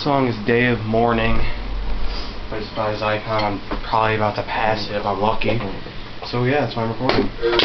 song is Day of Mourning by his icon. I'm probably about to pass it if I'm lucky. So yeah, that's why I'm recording.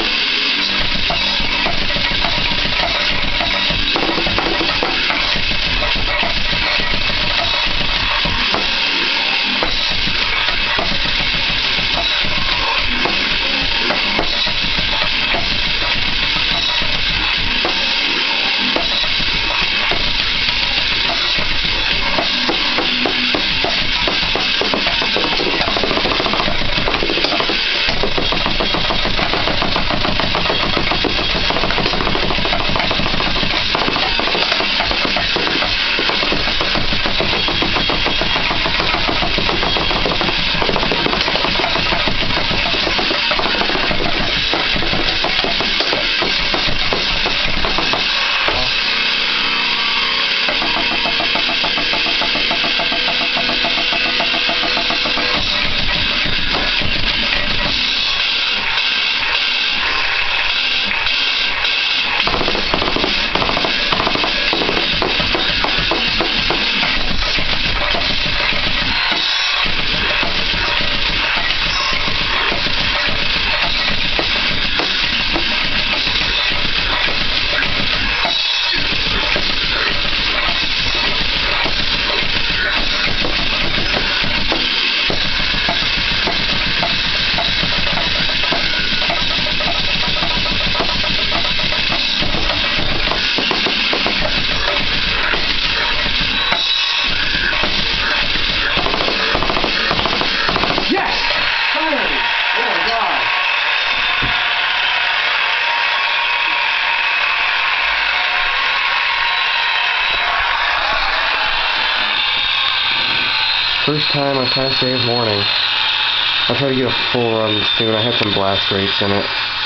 First time I passed Day of Mourning. I'll try to get a full run soon. I had some blast rates in it.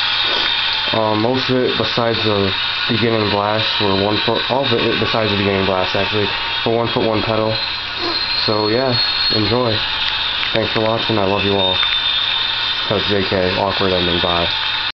Most of it, besides the beginning blast, were 1 foot. All of it, besides the beginning blast, actually, were 1 foot 1 pedal. So yeah, enjoy. Thanks for watching. I love you all. Because JK, awkward ending. Bye.